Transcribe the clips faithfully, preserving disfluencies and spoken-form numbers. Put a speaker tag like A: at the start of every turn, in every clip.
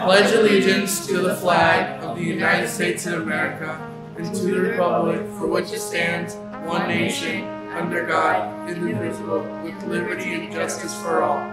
A: pledge allegiance to the flag of the United States of America and to the republic for which it stands, one nation, under God, indivisible, with liberty and justice for all.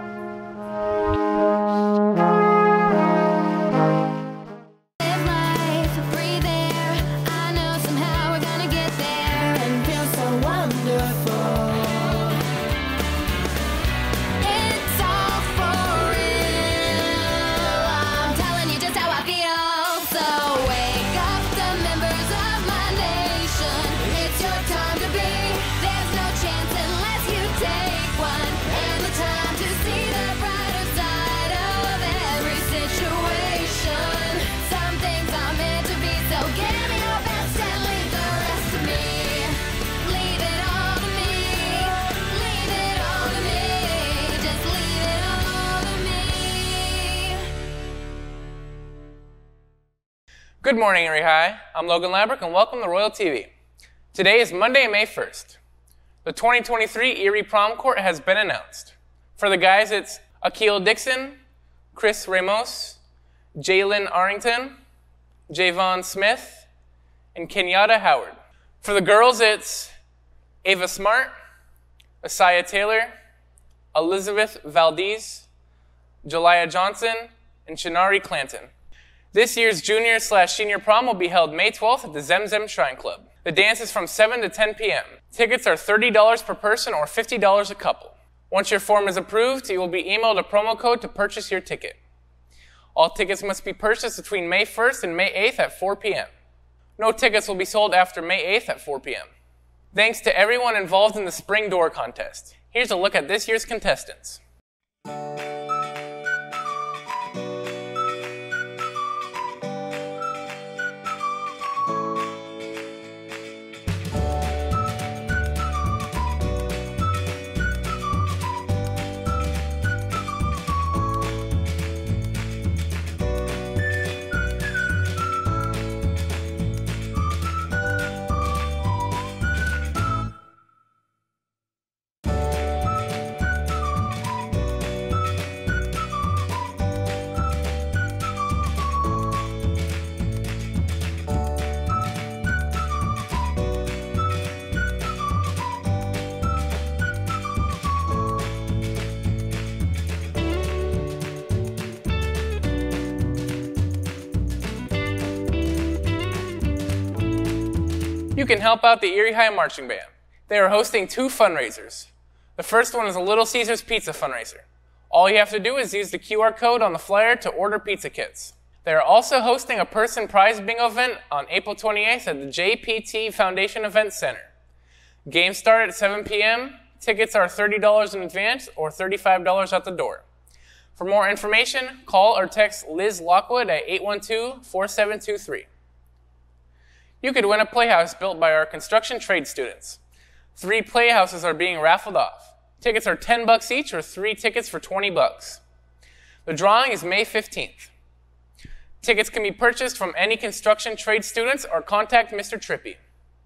B: Good morning, Erie High. I'm Logan Labrick, and welcome to Royal T V. Today is Monday, May first. The twenty twenty-three Erie Prom Court has been announced. For the guys, it's Akil Dixon, Chris Ramos, Jalen Arrington, Javon Smith, and Kenyatta Howard. For the girls, it's Ava Smart, Asaya Taylor, Elizabeth Valdez, Jelaya Johnson, and Shinari Clanton. This year's junior slash senior prom will be held May twelfth at the Zemzem Shrine Club. The dance is from seven to ten p m Tickets are thirty dollars per person or fifty dollars a couple. Once your form is approved, you will be emailed a promo code to purchase your ticket. All tickets must be purchased between May first and May eighth at four p m No tickets will be sold after May eighth at four p m Thanks to everyone involved in the Spring Door Contest. Here's a look at this year's contestants. You can help out the Erie High Marching Band. They are hosting two fundraisers. The first one is a Little Caesars Pizza fundraiser. All you have to do is use the Q R code on the flyer to order pizza kits. They are also hosting a person prize bingo event on April twenty-eighth at the J P T Foundation Event Center. Games start at seven p m Tickets are thirty dollars in advance or thirty-five dollars at the door. For more information, call or text Liz Lockwood at eight one two, four seven two three. You could win a playhouse built by our construction trade students. Three playhouses are being raffled off. Tickets are ten bucks each or three tickets for twenty bucks. The drawing is May fifteenth. Tickets can be purchased from any construction trade students or contact Mister Trippy.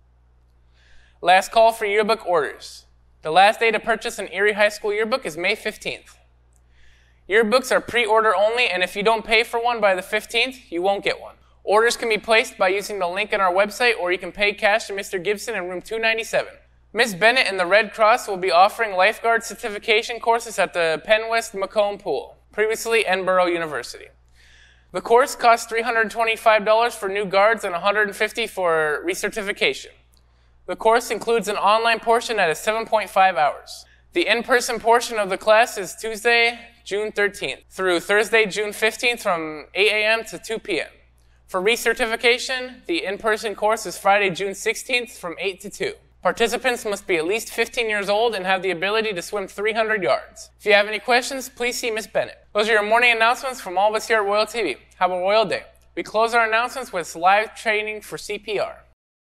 B: Last call for yearbook orders. The last day to purchase an Erie High School yearbook is May fifteenth. Yearbooks are pre-order only, and if you don't pay for one by the fifteenth, you won't get one. Orders can be placed by using the link in our website, or you can pay cash to Mister Gibson in room two ninety-seven. Miz Bennett and the Red Cross will be offering lifeguard certification courses at the Penn West Macomb Pool, previously Edinburgh University. The course costs three hundred twenty-five dollars for new guards and one hundred fifty dollars for recertification. The course includes an online portion that is seven point five hours. The in-person portion of the class is Tuesday, June thirteenth through Thursday, June fifteenth from eight a m to two p m For recertification, the in-person course is Friday, June sixteenth from eight to two. Participants must be at least fifteen years old and have the ability to swim three hundred yards. If you have any questions, please see Miz Bennett. Those are your morning announcements from all of us here at Royal T V. Have a Royal Day. We close our announcements with live training for C P R.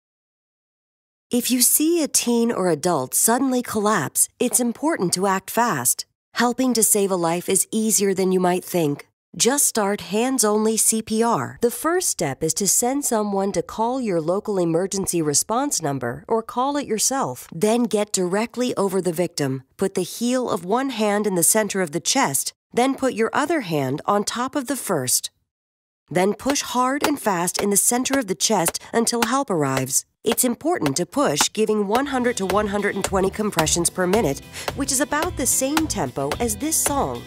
C: If you see a teen or adult suddenly collapse, it's important to act fast. Helping to save a life is easier than you might think. Just start hands-only C P R. The first step is to send someone to call your local emergency response number or call it yourself. Then get directly over the victim. Put the heel of one hand in the center of the chest, then put your other hand on top of the first. Then push hard and fast in the center of the chest until help arrives. It's important to push, giving one hundred to one hundred twenty compressions per minute, which is about the same tempo as this song.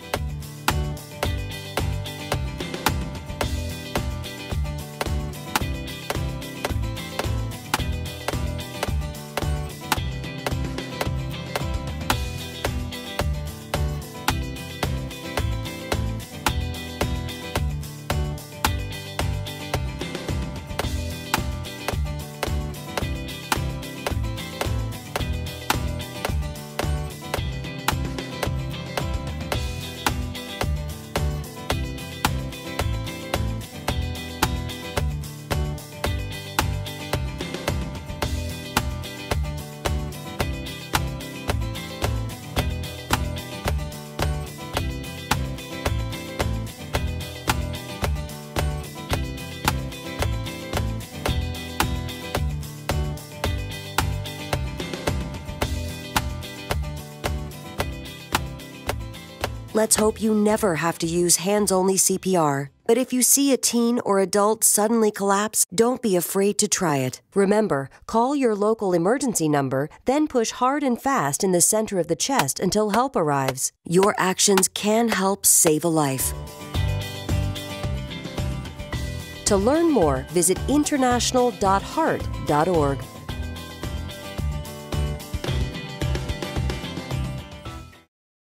C: Let's hope you never have to use hands-only C P R. But if you see a teen or adult suddenly collapse, don't be afraid to try it. Remember, call your local emergency number, then push hard and fast in the center of the chest until help arrives. Your actions can help save a life. To learn more, visit international dot heart dot org.